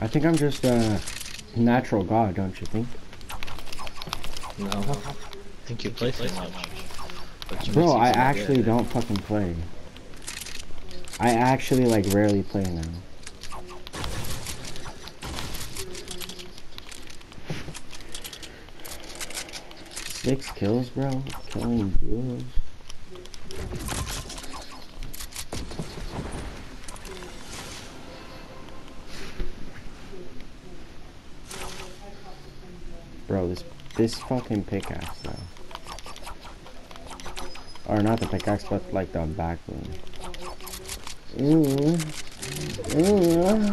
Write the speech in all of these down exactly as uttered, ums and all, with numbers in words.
think I'm just a natural god, don't you think? No. I think you play too much. Bro, I actually don't fucking play. I actually like rarely play now. Six kills, bro. Killing duos. Bro, this this fucking pickaxe though. Or not the pickaxe, but like the back one. Ooh. Ooh.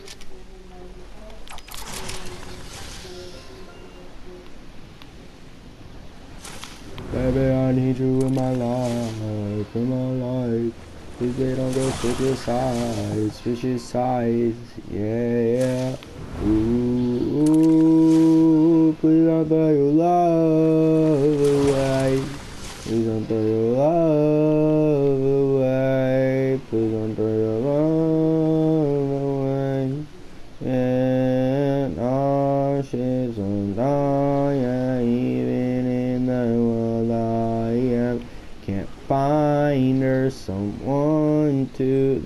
Baby, I need you in my life, in my life. Please, they don't go switch your sides, switch your sides, yeah, yeah. Ooh, ooh, please don't throw your love away. Please don't throw your love away. Please don't throw your love away. And all shit's on yeah, even in the world I am. Can't find her someone to.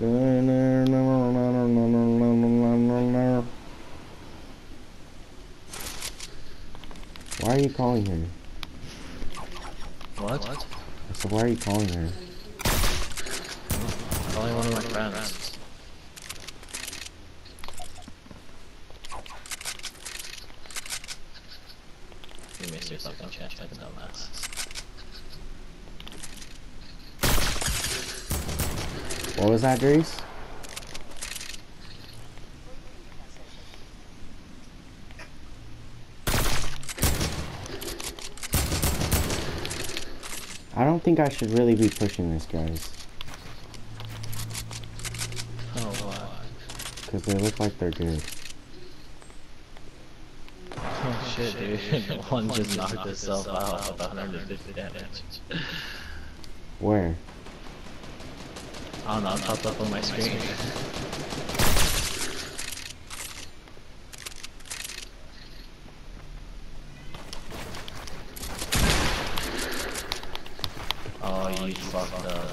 Why are you calling her? What? What? So why are you calling her? Calling one of my friends. You missed your fucking chest like a dumbass. What was that, Grace? I don't think I should really be pushing this, guys. Oh, what? Because they look like they're good. Oh shit, dude. One just knocked itself out with one hundred fifty damage. Where? I don't know, it popped up on my screen. Oh, you fucked up.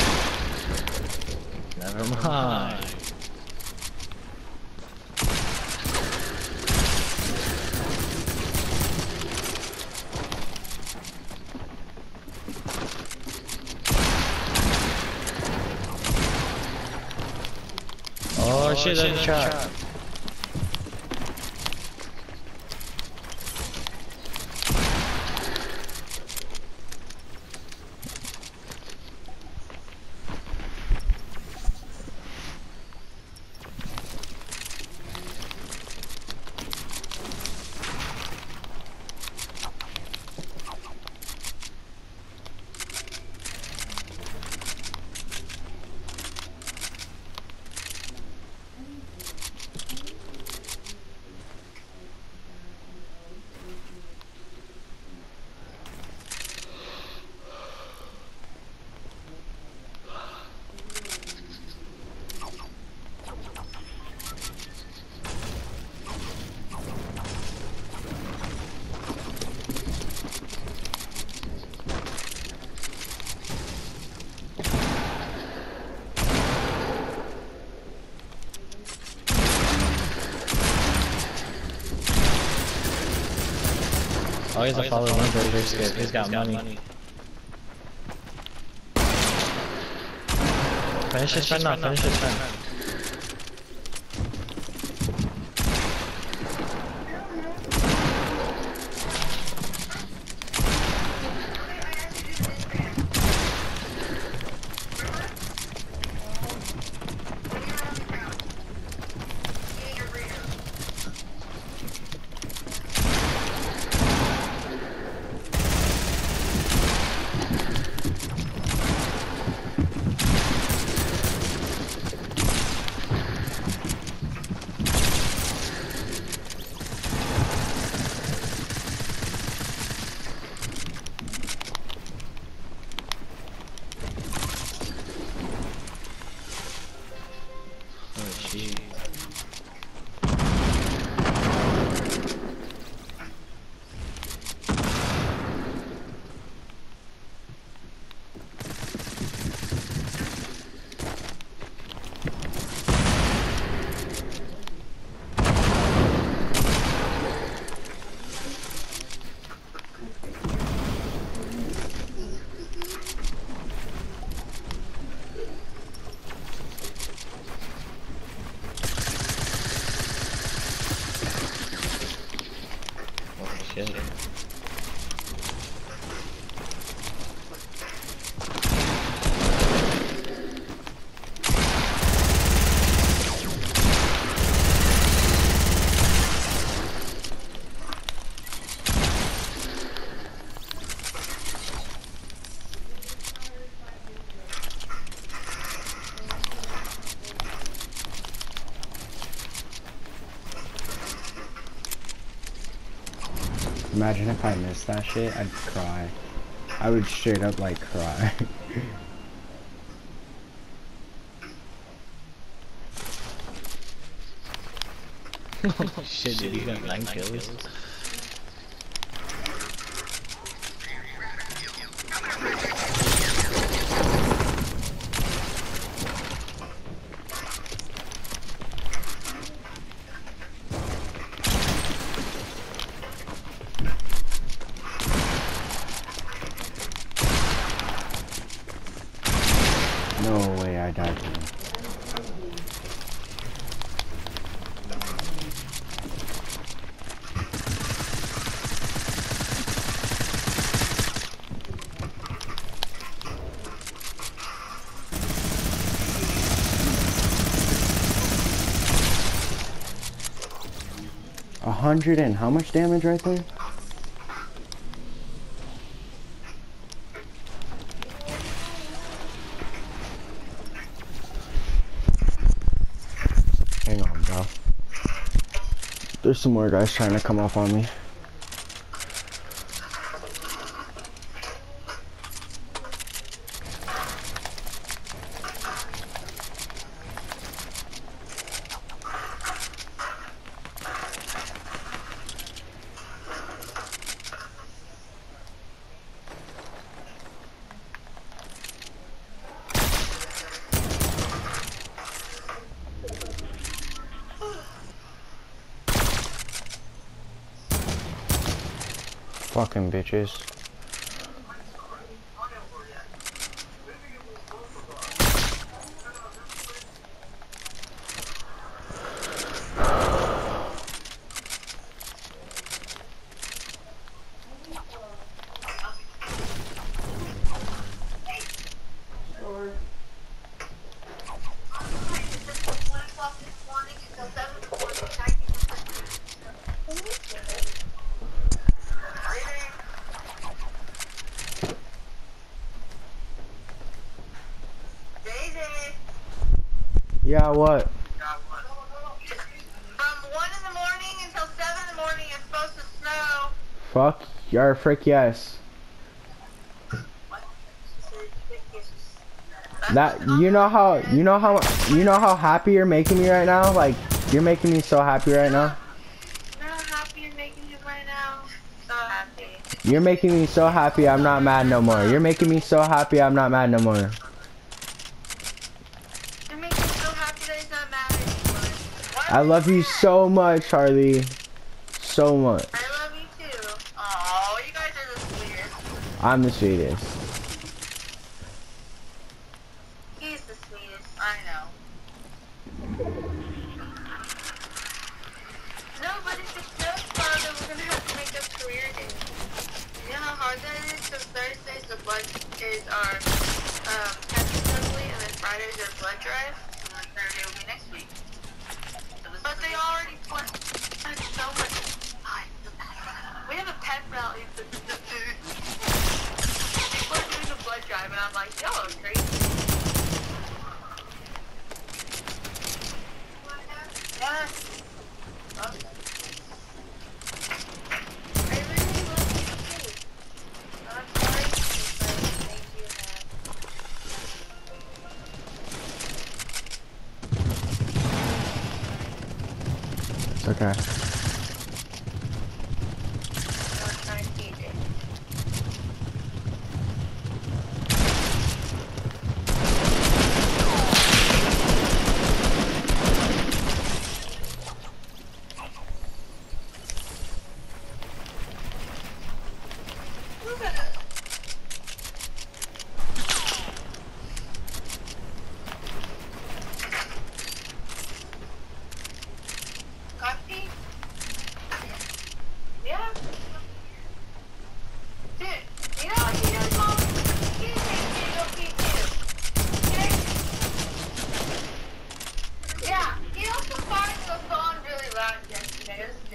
Never mind. Oh shit, that's a trap. Oh, he's a follower one, but he's good. He's got money. Finish his friend now, finish his friend. shit. Imagine if I missed that shit, I'd cry. I would straight up like cry. Oh shit, dude, you got nine kills. No way I died to him. A hundred and how much damage right there? Hang on, bro. There's some more guys trying to come off on me. Fucking bitches. Yeah, what? From one in the morning until seven in the morning, it's supposed to snow. Fuck your frick yes. That you know how you know how you know how happy you're making me right now? Like you're making me so happy right now. You know how happy you're making me right now? So happy. You're making me so happy I'm not mad no more. You're making me so happy I'm not mad no more. You're making me so happy that he's not mad anymore. Why I love you so much, Harley. So much. I love you too. Oh, you guys are the sweetest. I'm the sweetest. He's the sweetest. I know. No, but if it snows, Father, we're gonna have to make up career days. You know how hard that is? Because Thursdays the blood is our um, test assembly, and then Fridays are blood drive, and then Thursday will be next week. But they already planned so much. We have a pep rally for the food. People are doing a blood drive, and I'm like, y'all are crazy. Yeah. Okay. I really love you too. I'm sorry if I made you mad. It's okay. I'm trying to teach it. Coffee?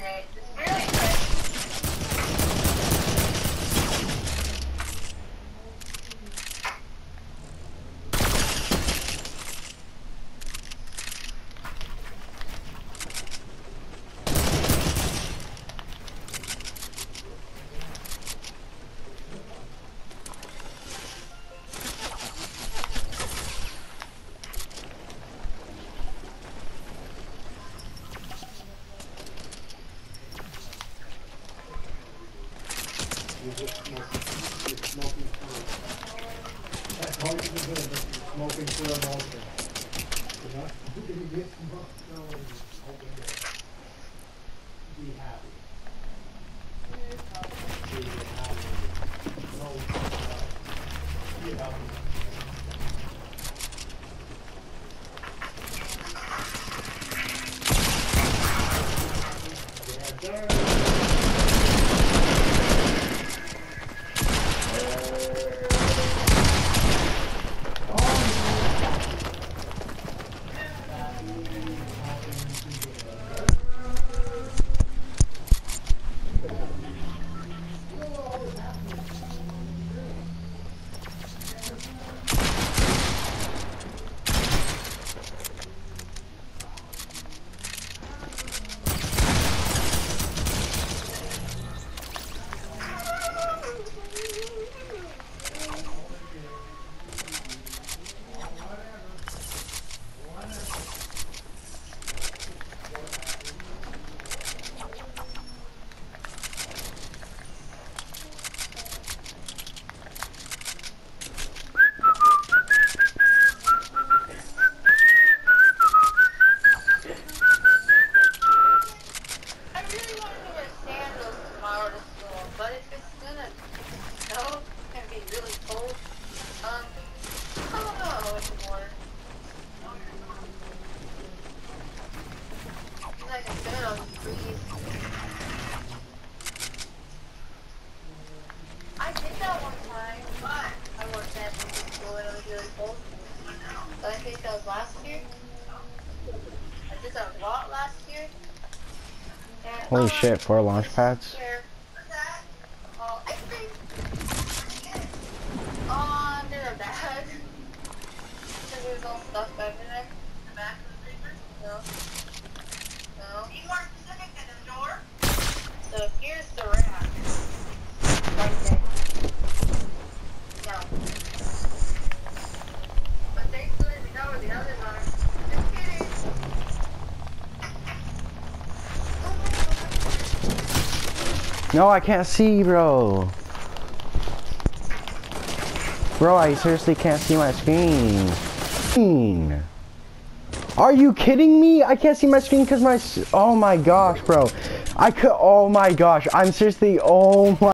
Right. It's really good. You're just smoking. You're smoking through. That's all you're doing is smoking through emotion. You know? You get smoked through and open it. Be happy. Be happy. No, uh, be happy. Yeah, sir. I did that one time. I worked at school and it was really cold. But I think that was last year. I did that a lot last year. And, Holy um, shit, four launch pads? Here. What's that? Oh, I think. Oh, under a bag. Because there's all stuff under there. In the back of the freezer? No. No. Be more specific than the door. So here's the rack. Right there. No. But thankfully we know where the others are. Just kidding. No, I can't see, bro. Bro, I seriously can't see my screen. Screen. Are you kidding me? I can't see my screen because my... Oh my gosh, bro. I could... Oh my gosh. I'm seriously... Oh my...